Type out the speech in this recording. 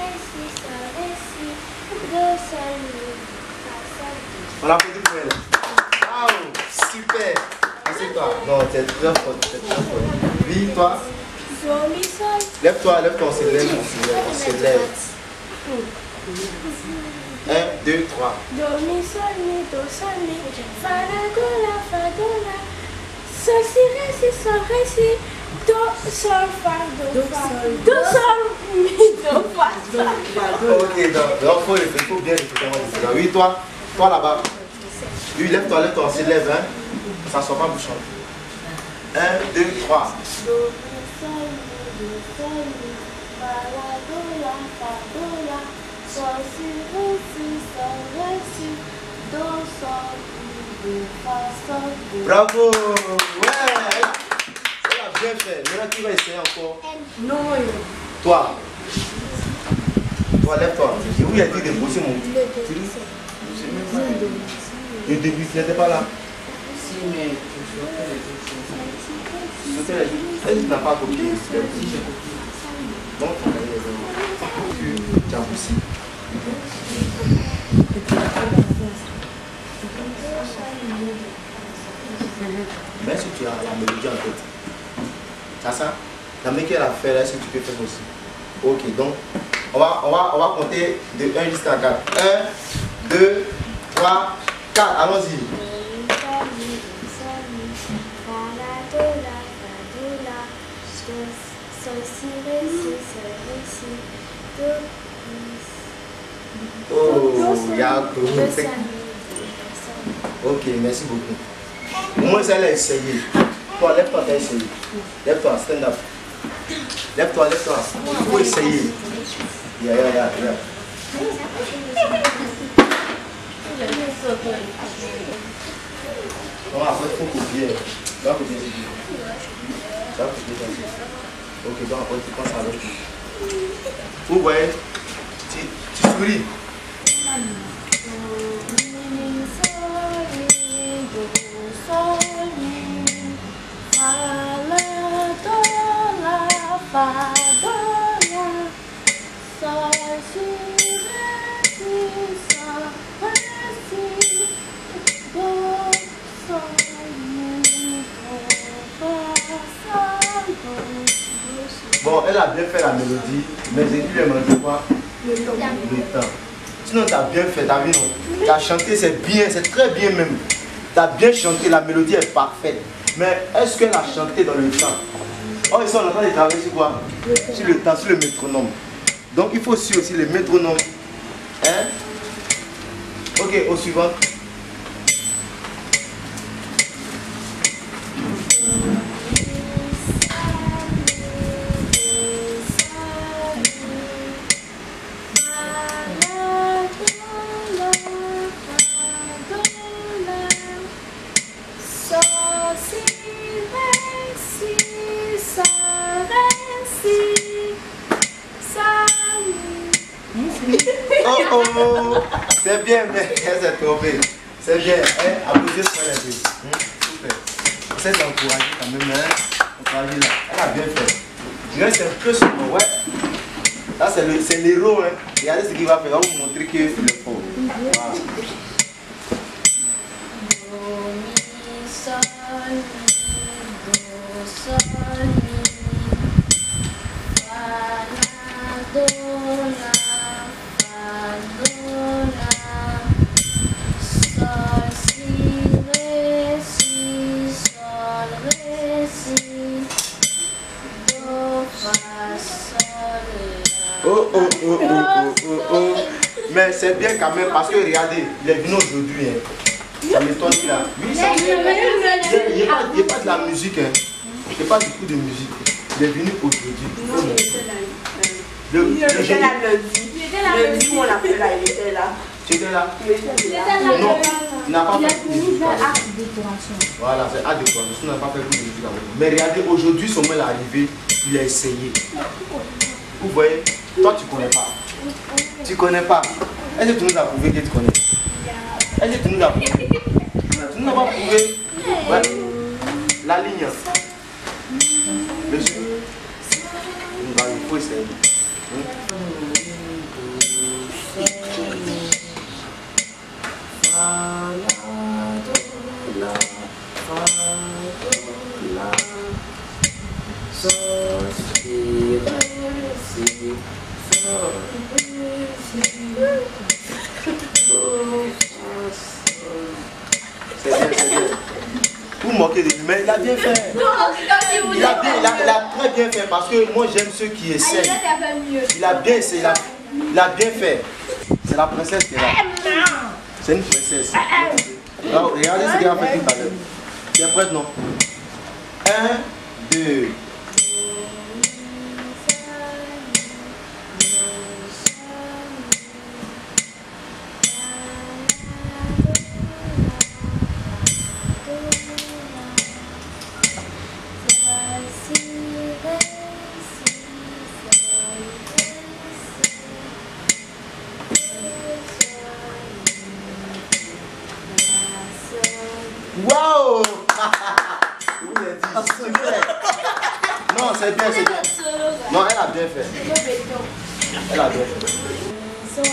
si, sol, ré, si, do, sol, mi, fa, sol, do. On applaudit pour elle. Waouh, super. Assieds-toi. Non, tu es très forte, tu es très forte. Oui, toi. Do, mi, sol. Lève-toi, on se lève, on se lève. 1, 2, 3. Do, mi, sol, mi, do, sol, mi, fa, la, do, la, fa, do, la. Sol, si, ré, si, sol, ré, si, do, sol, fa, do, fa. Do, sol, mi, do, fa, sol. Ok, donc il faut bien répéter. Oui, toi là-bas. Oui, lève-toi, on se lève, hein. Ça ne soit pas bouchant. 1, 2, 3. Do, mi, sol, mi, do, sol, mi, fa, la, do, la, fa, do, la. Sol, si, ré, si, sol, ré, si, do, sol, mi, do, fa, sol, do. Bravo. Ouais. Ça a bien fait. Maintenant, qui va essayer encore? Non, Toi. Toi, lève-toi. Oui, il a dit de bosser mon. Le début, tu n'étais pas là. Si, mais Elle n'a pas copié. Donc, tu as bossé. Mais si tu as la mélodie en tête, t'as ça? La mélodie qu'elle a fait là, est-ce que tu peux faire aussi? Ok, donc on va compter de 1 jusqu'à 4. 1, 2, 3, 4. Allons-y. Oh, Yakou. Ok, merci beaucoup. Au moins, elle a essayé. Toi, lève-toi, tu as essayé. Lève-toi, stand up. Lève-toi. Il faut essayer. Yeah. Non, après, il faut copier. Tu vas copier ce qu'il faut. Ok, donc après, tu penses à l'autre. Vous voyez, tu souris. Bon, elle a bien fait la mélodie, mais j'ai dû lui demander quoi? Le temps. Sinon, tu as bien fait, t'as vu, non? Tu as chanté, c'est bien, c'est très bien même. Tu as bien chanté, la mélodie est parfaite. Mais est-ce qu'elle a chanté dans le temps? Oh, ici, on est en train de travailler sur quoi? Sur le temps, sur le métronome. Donc, il faut suivre aussi le métronome. Hein? Ok, au suivant. Oh, c'est bien, mais elle s'est trompée. C'est bien, applaudissez sur les deux. Super. Essaye d'encourager quand même, encourager là. Elle a bien fait. Je reste un peu sur moi, ouais. Là, c'est l'héros, hein. Regardez ce qu'il va faire, il va vous montrer qu'il est fort. Voilà. Oh. Mais c'est bien quand même parce que regardez, il est venu aujourd'hui. Hein. Ça m'étonne qu'il a. Oui, ça il n'y a pas de la musique. Hein. Il n'y a pas du tout de musique. Il est venu aujourd'hui. Il était là lundi où on l'a fait là, il était là. Tu étais là? Non, il n'a pas fait de musique. Voilà, c'est acte de décoration. Il n'a pas fait de musique. Mais regardez, aujourd'hui, son mail est arrivé, il a essayé. Vous voyez, toi tu connais pas. Tu connais pas. Est-ce que tu nous as prouvé que tu connais? Est-ce que tu nous as prouvé? Tu nous as pas prouvé? Ouais. La ligne. Monsieur. Il faut essayer. C'est bien, c'est bien. Vous moquez de lui, mais il a bien fait. Il a très bien fait parce que moi j'aime ceux qui essayent. Il a bien essayé, il a bien fait. C'est la princesse qui est là. C'est une princesse. Alors, regardez ce qu'il a fait tout à l'heure. Tu es prête, non? 1, 2. Waouh! Oui, elle dit. Non, c'est bien, c'est bien. Non, elle a bien fait. Elle a bien fait.